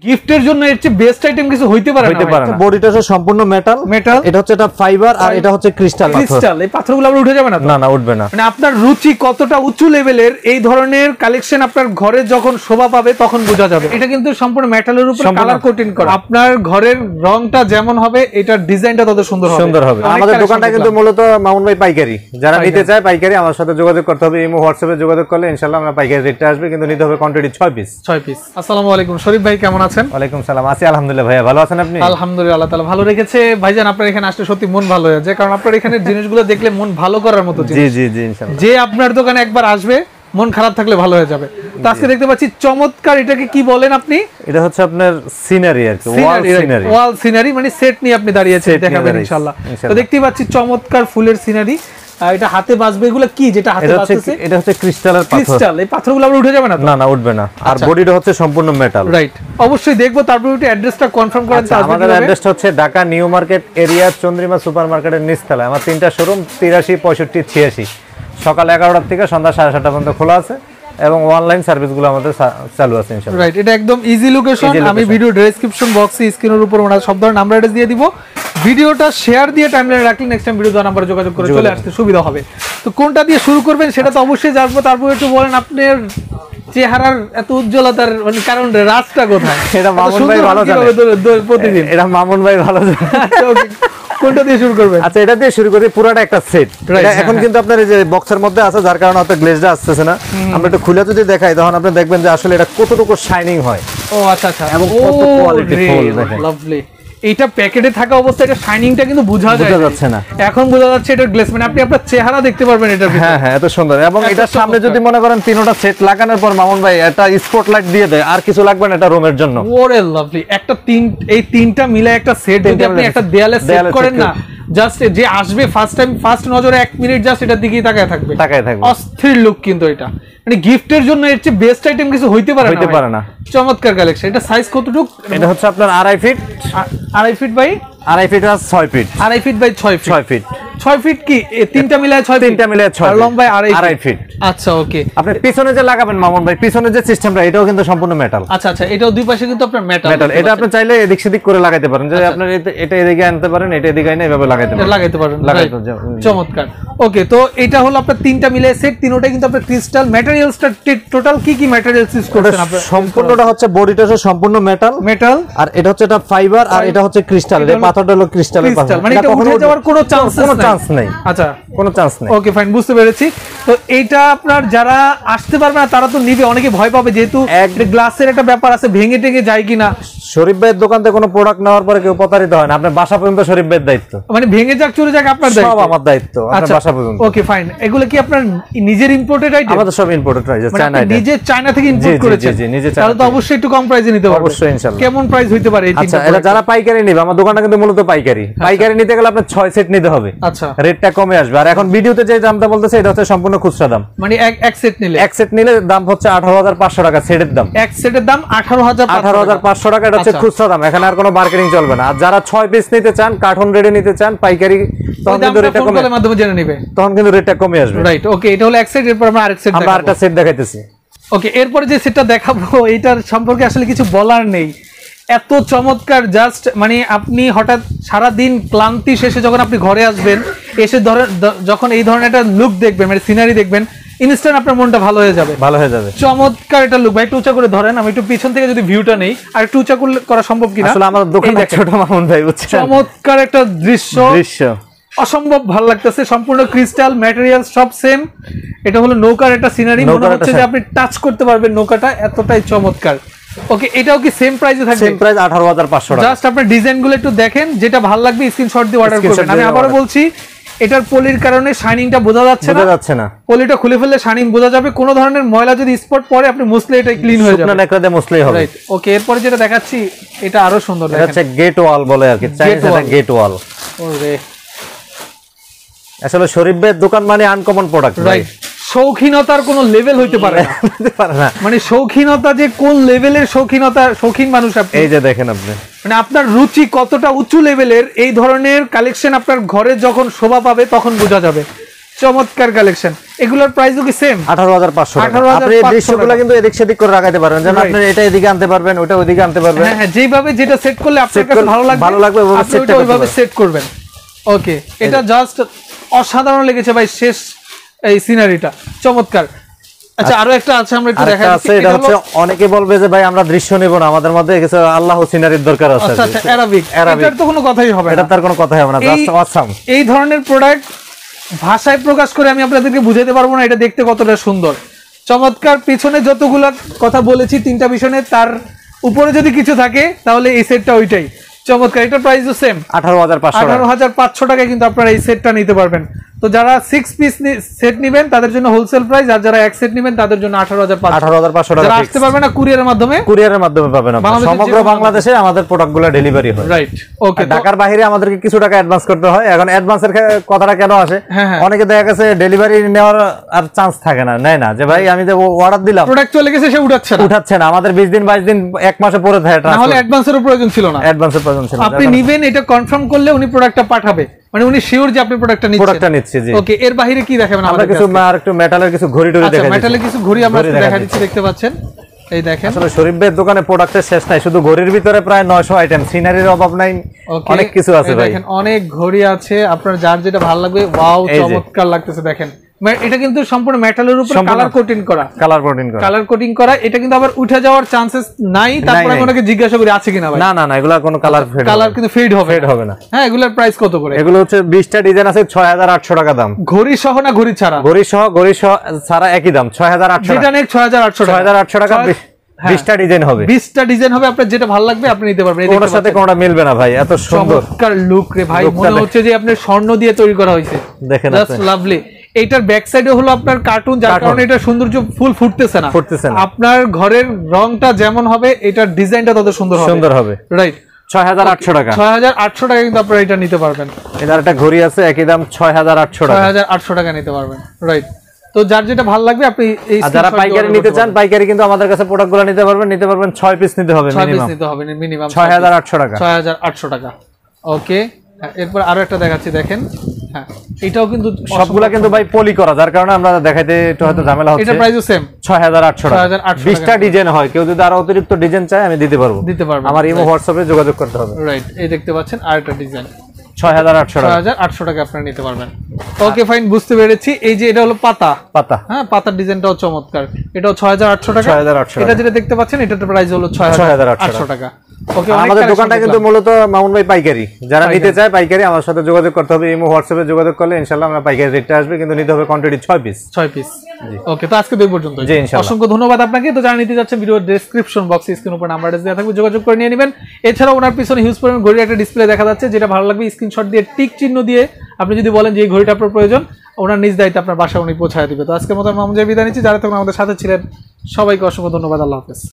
গিফটের জন্য এর চেয়ে বেস্ট আইটেম কিছু হইতে পারে না। বডিটা হচ্ছে সম্পূর্ণ মেটাল, এটা হচ্ছে এটা ফাইবার আর এটা হচ্ছে ক্রিস্টাল ক্রিস্টাল। এই পাথরগুলো আবার উঠে যাবে না? না না, উঠবে না। মানে আপনার রুচি কতটা উঁচু লেভেলের, এই ধরনের কালেকশন আপনার ঘরে যখন শোভা পাবে তখন বোঝা যাবে। এটা কিন্তু সম্পূর্ণ মেটালের উপর কালার কোটিং করা। আপনার ঘরের রংটা যেমন হবে এটার ডিজাইনটা তত সুন্দর হবে। আমাদের দোকানটা কিন্তু মূলত মামুন ভাই পাইকারি, যারা নিতে চায় পাইকারি আমার সাথে যোগাযোগ করতে হবে। ইমো হোয়াটসঅ্যাপে যোগাযোগ করলে ইনশাআল্লাহ আমরা পাইকারি রেটটা আসবে, কিন্তু নিতে হবে কোয়ান্টিটি 6 পিস। আসসালামু আলাইকুম শরীফ ভাই, কেমন আছেন? ওয়ালাইকুম সালাম, আছি আলহামদুলিল্লাহ। ভাইয়া ভালো আছেন আপনি? আলহামদুলিল্লাহ, আল্লাহ তাআলা ভালো রেখেছে। ভাইজান আপনার এখানে আসলে সত্যি মন ভালো হয়ে যায়, কারণ আপনার এখানে জিনিসগুলো দেখলে মন ভালো করার মতো জিনিস। জি জি জি, ইনশাআল্লাহ। যে আপনার দোকানে একবার আসবে মন খারাপ থাকলে ভালো হয়ে যাবে। তো আজকে দেখতে পাচ্ছি চমৎকার, এটাকে কি বলেন আপনি? এটা হচ্ছে আপনার সিনারি আর কি, ওয়াল সিনারি, মানে সেট নিয়ে আপনি দাঁড়িয়েছেন, দেখাবেন ইনশাআল্লাহ। তো দেখতেই পাচ্ছি চমৎকার ফুলের সিনারি। এটা হাতে বাজবে, এগুলো কি যেটা হাতে বাজতেছে? এটা হচ্ছে ক্রিস্টালের পাথর। ক্রিস্টাল। এই পাথরগুলো আবার উঠে যাবে না? না না, উঠবে না। আর বডিটা হচ্ছে সম্পূর্ণ মেটাল। রাইট, অবশ্যই দেখবো। তারপর একটু অ্যাড্রেসটা কনফার্ম করেন। আমাদের অ্যাড্রেসটা হচ্ছে Dhaka New Market area, Chandrima সুপারমার্কেটের নিচতলায়। আমার 3টা শোরুম 83, 65, 86। সকাল 11টা থেকে সন্ধ্যা 7:30 পর্যন্ত খোলা আছে এবং অনলাইন সার্ভিসগুলো আমাদের চালু আছে ইনশাআল্লাহ। রাইট, এটা একদম ইজি লোকেশন। আমি ভিডিও ডেসক্রিপশন বক্সে স্ক্রিনের উপর ওনার সব ধরনের নাম্বার অ্যাড্রেস দিয়ে দিব। ভিডিওটা শেয়ার দিয়ে টাইমলাইনে রাখলে নেক্সট টাইম ভিডিও দেওয়ার নাম্বারে যোগাযোগ করে চলে আসতে সুবিধা হবে। তো কোনটা দিয়ে শুরু করবেন সেটা তো অবশ্যই জানবো। তারপর একটু বলেন আপনার চেহারার এত উজ্জ্বলতার মানে কারণ রাজটা কোথায়? এটা মামুন ভাই ভালো জানে প্রতিদিন। এটা মামুন ভাই ভালো জানে। কোনটা দিয়ে শুরু করবেন? আচ্ছা, এটা দিয়ে শুরু করি। পুরোটা একটা সেট। এটা এখন কিন্তু আপনার এই যে বক্সের মধ্যে আছে, যার কারণে হয়তো গ্লেজটা আসতেছে না। আমরা একটু খুলে যদি দেখাই তখন আপনি দেখবেন যে আসলে এটা কতটুকু শাইনিং হয়। ও আচ্ছা আচ্ছা, এবং কত কোয়ালিটি ফুল দেখেন। লাভলি। এটা প্যাকেটে থাকা অবস্থায় এটা শাইনিংটা কিন্তু বোঝা যাচ্ছে না। এখন বোঝা যাচ্ছে এটা গ্লেজ, মানে আপনি আপনার চেহারা দেখতে পারবেন এটার ভিতরে। হ্যাঁ হ্যাঁ, এত সুন্দর। এবং এটার সামনে যদি মনে করেন 3টা সেট লাগানোর পর মামুন ভাই একটা স্পটলাইট দিয়ে দেয়, আর কিছু লাগবে না এটা রুমের জন্য। ওরে লাভলি। একটা এই 3টা মিলে একটা সেট যদি আপনি একটা দেয়ালে সেট করেন না, জাস্ট যে আসবে ফার্স্ট নজরে 1 মিনিট জাস্ট এটার দিকেই তাকায় থাকবে। অস্থির লুক কিন্তু এটা, মানে গিফটের জন্য এর চেয়ে বেস্ট আইটেম কিছু হইতে পারে না। চমৎকার কালেকশন। এটা সাইজ কতটুকু? এটা হচ্ছে আপনার 2.5 ফিট। 2.5 ফিট বাই 2.5 ফিট আর 6 feet. 2.5 feet by 6 feet. 6 feet. 6 feet কি 3টা মিলায় 6 ফিট? 3টা মিলায় 6 আর লম্বায় 2.5 ফিট। আচ্ছা ওকে। আপনি পিছনে যে লাগাবেন মামুন ভাই, পিছনে যে সিস্টেমটা এটাও কিন্তু সম্পূর্ণ মেটাল। আচ্ছা আচ্ছা, এটাও দুই পাশে কিন্তু আপনার মেটাল। এটা আপনি চাইলে এদিক সেদিক করে লাগাইতে পারেন, যে আপনার এটা এদিকে আনতে পারেন, এটা এদিকে আইনা এভাবে লাগাইতে পারেন। চমৎকার। ওকে, তো এটা হলো আপনার 3টা মিলে সেট। তিনটাই কিন্তু আপনার ক্রিস্টাল। ম্যাটেরিয়ালসটা টোটাল কি ম্যাটেরিয়ালস ইউজ করছেন আপনারা? সম্পূর্ণটা হচ্ছে বডিটা হচ্ছে সম্পূর্ণ মেটাল, আর এটা হচ্ছে এটা ফাইবার, আর এটা হচ্ছে ক্রিস্টাল। এই পাথরটা হলো ক্রিস্টালের পাথর, মানে এটা উঠে যাওয়ার কোনো চান্স নেই। আচ্ছা, কোনো চান্স নেই। ওকে ফাইন, বুঝতে পেরেছি। তো এইটা আপনার যারা আসতে পারবে না তারা তো নিবে, অনেকে ভয় পাবে যেহেতু গ্লাসের একটা ব্যাপার আছে, ভেঙে টেঙে যায় কিনা। শরীফ ভাইয়ের দোকান থেকে কোনো প্রোডাক্ট নেওয়ার পরে কেউ প্রতারিত হয় না। আপনার বাসা পর্যন্ত শরীফ ভাইয়ের দায়িত্ব, মানে ভেঙে যাক চলে যাক আপনার দায়িত্ব। সব আমার দায়িত্ব, আপনার বাসা পর্যন্ত। Okay fine. এগুলো কি আপনার নিজের ইম্পোর্টেড আইটেম? আমাদের সব ইম্পোর্টেড আইটেম, চায়না আইটেম। নিজে চায়না থেকে ইম্পোর্ট করেছেন? জি নিজে। তাহলে তো অবশ্যই একটু কম প্রাইসে নিতে পারবেন। অবশ্যই ইনশাআল্লাহ। কেমন প্রাইস হইতে পারে এই তিনটা? আচ্ছা, এটা যারা পাইকারি নেবে, আমার দোকানটা কিন্তু মূলত পাইকারি নিতে গেলে আপনার 6 সেট নিতে হবে। আচ্ছা, রেটটা কমে আসবে। আর এখন ভিডিওতে যে দামটা বলতেছে এটা হচ্ছে সম্পূর্ণ খুচরা দাম, মানে এক সেট নিলে দাম হচ্ছে 18,500 টাকা সেটের দাম। এক সেটের দাম 18,500 টাকা। এটা হচ্ছে খুচরা দাম, এখানে আর কোনো মার্কেটিং চলবে না। আর যারা 6 পিস নিতে চান, কার্টন রেডি নিতে চান পাইকারি, তখন কিন্তু রেটটা কমে মাধ্যমে জেনে নেবে, তখন কিন্তু রেটটা কমে আসবে। Right, okay. এটা হলো এক সেট। এরপর আমরা আরেক সেট দেখাবো। আমরা আরেকটা সেট দেখাইতেছি। ওকে, এরপরে যে সেটটা দেখাবো এটার সম্পর্কে আসলে কিছু বলার নেই, এত চমৎকার। জাস্ট মানে আপনি হঠাৎ সারা দিন ক্লান্তি শেষে যখন আপনি ঘরে আসবেন, এসে যখন এই ধরনের একটা লুক দেখবেন, মানে সিনারি দেখবেন, ইনস্ট্যান্ট আপনার মনটা ভালো হয়ে যাবে। চমৎকার এটা লুক। ভাই একটু উঁচা করে ধরেন, আমি একটু পিছন থেকে যদি ভিউটা নেই, আর একটু উঁচা করা সম্ভব কিনা? আসলে আমার দোকান ছোট মামুন ভাই, বুঝছেন? চমৎকার একটা দৃশ্য, অসম্ভব ভালো লাগতেছে। সম্পূর্ণ ক্রিস্টাল, ম্যাটেরিয়াল সব সেম। এটা হলো নৌকার একটা সিনারি, মনে হচ্ছে যে আপনি টাচ করতে পারবেন নৌকাটা, এতটাই চমৎকার। ওকে, এটাও কি সেম প্রাইসে থাকবে? সেম প্রাইস 18,500 টাকা। জাস্ট আপনার ডিজাইনগুলো একটু দেখেন, যেটা ভালো লাগবে স্ক্রিনশট দিয়ে অর্ডার করবেন। আমি আবারো বলছি, এটার পলির কারণে শাইনিংটা বোঝা যাচ্ছে না। পলিটা খুলে ফেললে শাইনিং বোঝা যাবে। কোনো ধরনের ময়লা যদি স্পট পড়ে আপনি মুছলে এটা ক্লিন হয়ে যাবে, একরাতে মুছলেই হবে। Right, okay. এরপর যেটা দেখাচ্ছি এটা আরো সুন্দর। এটা হচ্ছে গেট ওয়াল বলে আর কি, চাইনিজ এটা গেট ওয়াল। ওরে, আসলে শরীফ ভাইয়ের দোকান মানে আনকমন প্রোডাক্ট। রাইট, শৌখিনতার কোনো লেভেল হইতে পারে না। মানে শৌখিনতা যে কোন লেভেলের শৌখিন মানুষ আপনি, এই যে দেখেন আপনি, মানে আপনার রুচি কতটা উঁচু লেভেলের, এই ধরনের কালেকশন আপনার ঘরে যখন শোভা পাবে তখন বোঝা যাবে। চমৎকার কালেকশন। এগুলোর প্রাইসও কি সেম? 18,500 টাকা। আপনি দৃশ্যগুলো কিন্তু এদিক সেদিক করে রাখাতে পারবেন, যেন আপনি এটা এদিকে আনতে পারবেন, ওটা ওইদিকে আনতে পারবেন। হ্যাঁ হ্যাঁ, যেভাবে যেটা সেট করলে আপনার কাছে ভালো লাগবে আপনি ওটা ওইভাবে সেট করবেন। ওকে, এটা জাস্ট অসাধারণ লেগেছে ভাই, শেষ এই সিনারিটা চমৎকার। আচ্ছা, আরো একটা আছে, আমরা একটু দেখাচ্ছি। এটা হচ্ছে অনেকে বলবে যে ভাই আমরা দৃশ্য নেব না, আমাদের মধ্যে কিছু আল্লাহ সিনারির দরকার আছে। আচ্ছা, অ্যারাবিক, এটার তো কোনো কথাই হবে না, এটা তার কোনো কথাই হবে না, জাস্ট অসাম। এই ধরনের প্রোডাক্ট ভাষায় প্রকাশ করে আমি আপনাদেরকে বুঝাতে পারবো না এটা দেখতে কতটা সুন্দর চমৎকার। পিছনে যতগুলো কথা বলেছি তিনটা পিছনে, তার উপরে যদি কিছু থাকে তাহলে এই সেটটা ওইটাই চমৎকার। এটার প্রাইসও সেম 18,500 টাকায় কিন্তু আপনারা এই সেটটা নিতে পারবেন। তো যারা 6 পিস সেট নেবেন তাদের জন্য হোলসেল প্রাইস, আর যারা এক সেট নেবেন তাদের জন্য 18,500 টাকা। যারা আসতে পারবে না কুরিয়ারের মাধ্যমে পাবেন। সমগ্র বাংলাদেশে আমাদের প্রোডাক্টগুলো ডেলিভারি হয়। Right, okay. ঢাকার বাইরে আমাদেরকে কিছু টাকা অ্যাডভান্স করতে হয়। এখন অ্যাডভান্সের কথাটা কেন আসে, অনেকে দেখা গেছে ডেলিভারি নেওয়ার আর চান্স থাকে না, নেয় না, যে ভাই আমি যে অর্ডার দিলাম প্রোডাক্ট চলে গেছে, সে উঠাচ্ছে না। আমাদের 20 দিন 22 দিন 1 মাসে পরে থাকে, তাহলে অ্যাডভান্সেরও প্রয়োজন ছিল না। আপনি নিবেন, এটা কনফার্ম করলে উনি প্রোডাক্টটা পাঠাবে, মানে উনি শিওর যে আপনি প্রোডাক্টটা নিচ্ছেন। জি, ওকে। এর বাইরে কি দেখাবেন? আমরা কিছু আর একটু মেটালের কিছু ঘড়ি দেখাই। মেটালের কিছু ঘড়ি আমরা দেখা দিচ্ছি, দেখতে পাচ্ছেন। এই দেখেন, আসলে শরীফ ভাইয়ের দোকানে প্রোডাক্টের শেষ নাই, শুধু ঘড়ির ভিতরে প্রায় 900 আইটেম, সিনারির অভাব নাই, অনেক কিছু আছে ভাই। দেখেন অনেক ঘড়ি আছে, আপনার যার যেটা ভালো লাগবে। ওয়াও, চমৎকার লাগতেছে। দেখেন এটা কিন্তু সম্পূর্ণ মেটালের উপর কালার কোটিং করা। এটা কিন্তু আবার উঠে যাওয়ার চান্সেস নাই। তারপর আমি ওনাকে জিজ্ঞাসা করি আছে কিনা ভাই। না, এগুলা কোনো কালার কিন্তু ফেড হবে না। হ্যাঁ, এগুলোর প্রাইস কত করে? এগুলো হচ্ছে 20টা ডিজাইন আছে, 6,800 টাকা দাম। ঘড়ি সহ না ঘড়ি ছাড়া? ঘড়ি সহ ছাড়া একই দাম, 6,800 টাকা। যেটা নেক 6,800 টাকা। 20টা ডিজাইন হবে, 20টা ডিজাইন হবে। আপনার যেটা ভালো লাগবে আপনি নিতে পারবেন। এর সাথে কোনটা মিলবে না ভাই, এত সুন্দর চমৎকার লুক রে ভাই, মনে হচ্ছে যে আপনার স্বর্ণ দিয়ে তৈরি করা হয়েছে। দেখেন, জাস্ট লাভলি। এইটার ব্যাক সাইডে হলো আপনার কার্টুন, যার কারণে এটা সৌন্দর্য ফুল ফুটতেছে না। আপনার ঘরের রংটা যেমন হবে, এটার ডিজাইনটা তত সুন্দর হবে। রাইট, 6,800 টাকা। 6,800 টাকা কিন্তু আপনারা এটা নিতে পারবেন। এটার একটা ঘড়ি আছে, একই দাম, 6,800 টাকা। 6,800 টাকা নিতে পারবেন। রাইট, তো যার যেটা ভালো লাগবে আপনি এই, যারা পাইকারি নিতে চান পাইকারি কিন্তু আমাদের কাছে প্রোডাক্টগুলো নিতে পারবেন 6 পিস নিতে হবে মিনিমাম 6,800 টাকা। 6,800 টাকা। ওকে, এরপর আরো একটা দেখাচ্ছি, দেখেন। হ্যাঁ, এটাও কিন্তু সবগুলা কিন্তু ভাই পলি করা, যার কারণে আমরা দেখাইতে একটু হয়তো ঝামেলা হচ্ছে। এটা প্রাইসও সেম 6,800 টাকা। 20টা ডিজাইন হয়, কেউ যদি আরো অতিরিক্ত ডিজাইন চায় আমি দিতে পারবো। আমার ইমো হোয়াটসঅ্যাপে যোগাযোগ করতে হবে। রাইট, এই দেখতে পাচ্ছেন আরেকটা ডিজাইন, 6,800 টাকা আপনারা নিতে পারবেন। ওকে, ফাইন, বুঝতে পেরেছি। এই যে এটা হলো পাতা, হ্যাঁ, পাতার ডিজাইনটাও চমৎকার। এটাও 6,800 টাকা। এটা যেটা দেখতে পাচ্ছেন এটার প্রাইস হলো 6,800 টাকা। ওকে, আমাদের দোকানটা কিন্তু মূলত মামুন ভাই পাইকারি, যারা নিতে চায় পাইকারি আমার সাথে যোগাযোগ করতে হবে। ইমো হোয়াটসঅ্যাপে যোগাযোগ করলে ইনশাআল্লাহ আমরা পাইকারি রেটটা আসবে, কিন্তু নিতে হবে কোয়ান্টিটি 6 পিস। জি, ওকে। তো আজকে এই পর্যন্ত। জি, ইনশাআল্লাহ। অসংখ্য ধন্যবাদ আপনাকে। তো যারা নিতে যাচ্ছেন ভিডিওর ডেসক্রিপশন বক্সে স্ক্রিন উপর নাম্বার দেওয়া থাকবে, যোগাযোগ করে নিয়ে নেবেন। এছাড়াও ওনার পিছনে হিউজ পরিমাণ ঘড়ির একটা ডিসপ্লে দেখা যাচ্ছে, যেটা ভালো লাগবে স্ক্রিনশট দিয়ে টিক চিহ্ন দিয়ে আপনি যদি বলেন যে এই ঘড়িটা আপনার প্রয়োজন, ওনার নিজ দায়িত্বে আপনার বাসায় উনি পৌঁছায় দিবে। তো আজকের মতো মামুন ভাই বিদায় নিচ্ছি। যারা তখন আমাদের সাথে ছিলেন সবাইকে অসংখ্য ধন্যবাদ। আল্লাহ হাফেজ।